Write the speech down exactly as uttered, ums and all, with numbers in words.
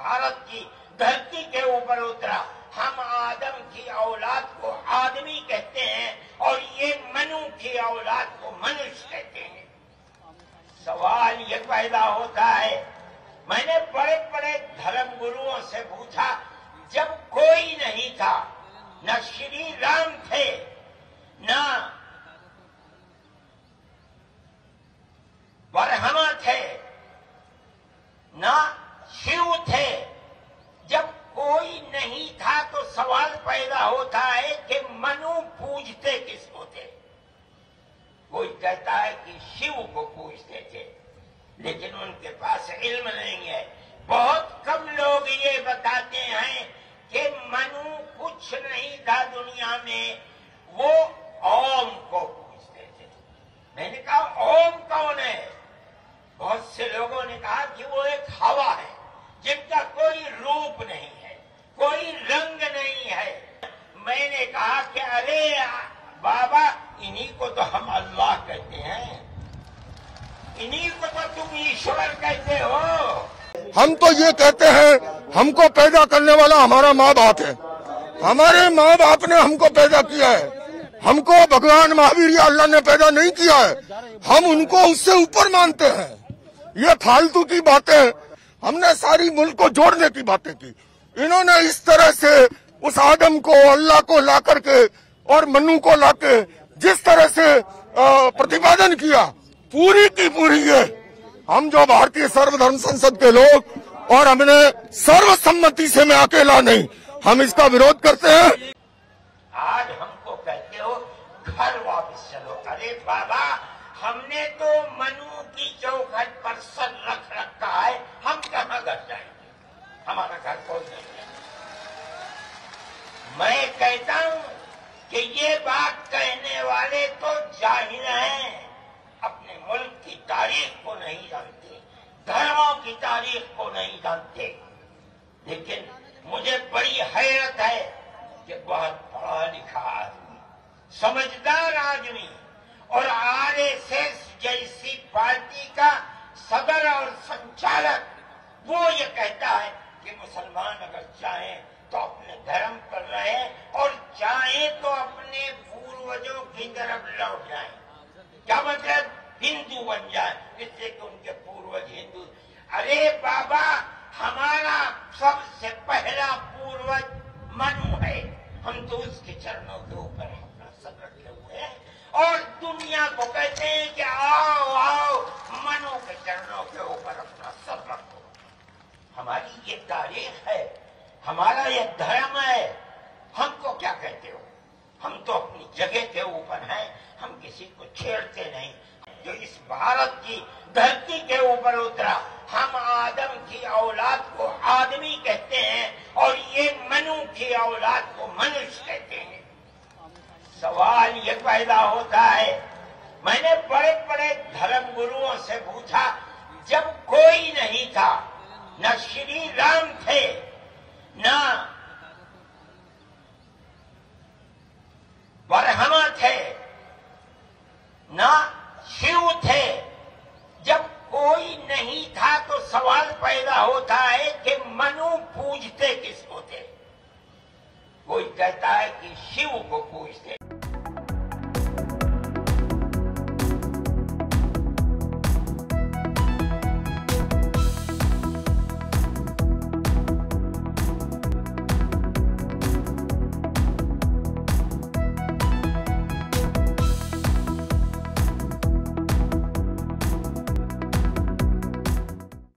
भारत की धरती के ऊपर उतरा। हम आदम की औलाद को आदमी कहते हैं और ये मनु की औलाद को मनुष्य कहते हैं। सवाल ये पैदा होता है, मैंने बड़े बड़े धर्म गुरुओं से पूछा, जब कोई नहीं था, न श्री राम थे, न ब्रह्मा थे, न शिव थे, जब कोई नहीं था तो सवाल पैदा होता है कि मनु पूजते किसको थे? कोई कहता है कि शिव को पूजते थे, लेकिन उनके पास इल्म नहीं है। बहुत कम लोग ये बताते हैं कि मनु कुछ नहीं था दुनिया में, वो ओम को पूजते थे। मैंने कहा ओम कौन है? बहुत से लोगों ने कहा कि वो एक हवा है जिनका कोई रूप नहीं है, कोई रंग नहीं है। मैंने कहा कि अरे बाबा, इन्हीं को तो हम अल्लाह कहते हैं, इन्हीं को तो तुम ईश्वर कहते हो। हम तो ये कहते हैं हमको पैदा करने वाला हमारा माँ बाप है। हमारे माँ बाप ने हमको पैदा किया है, हमको भगवान महावीर या अल्लाह ने पैदा नहीं किया है। हम उनको उससे ऊपर मानते हैं। ये फालतू की बातें, हमने सारी मुल्क को जोड़ने की बातें की। इन्होंने इस तरह से उस आदम को, अल्लाह को ला करके और मनु को लाके जिस तरह से प्रतिपादन किया, पूरी की पूरी ये हम जो भारतीय सर्वधर्म संसद के लोग, और हमने सर्वसम्मति से, मैं अकेला नहीं, हम इसका विरोध करते हैं। आज हमको कहते हो घर वापस चलो। अरे बाबा, हमने तो मनु की चौखट पर सर रख रखा है, हम कहाँ घर जाएंगे? हमारा घर कोई नहीं है। मैं कहता हूँ कि ये बात कहने वाले तो जाहिल हैं, अपने मुल्क की तारीख को नहीं जानते, धर्मों की तारीख को नहीं जानते। लेकिन मुझे बड़ी हैरत है कि बहुत पढ़ा लिखा आदमी, समझदार आदमी और आरएसएस जैसी पार्टी का सदर और संचालक, वो ये कहता है कि मुसलमान अगर चाहें तो अपने धर्म पर रहे और चाहे तो अपने पूर्वजों की तरफ लौट जाए। क्या मतलब? हिंदू बन जाए, इससे कि उनके पूर्वज हिंदू। अरे बाबा, हमारा सबसे पहला पूर्वज मनु है, हम तो उसके चरणों के ऊपर अपना सब रखे हुए हैं और दुनिया को कहते हैं कि आओ आओ मनु के चरणों के ऊपर अपना सब रखो। हमारी ये तारीख है, हमारा ये धर्म है। हमको क्या कहते हो? हम तो अपनी जगह के ऊपर हैं, हम किसी को छेड़ते नहीं। जो इस भारत की धरती के ऊपर उतरा, हम आदम की औलाद को आदमी कहते हैं और ये मनु की औलाद को मनुष्य कहते हैं। सवाल ये पैदा होता है, मैंने बड़े बड़े धर्म गुरुओं से पूछा, जब कोई नहीं था, न श्री राम थे, न ब्रह्मा थे, न शिव थे, जब कोई नहीं था तो सवाल पैदा होता है कि मनु पूजते किसको थे? कोई कहता है कि शिव को पूजते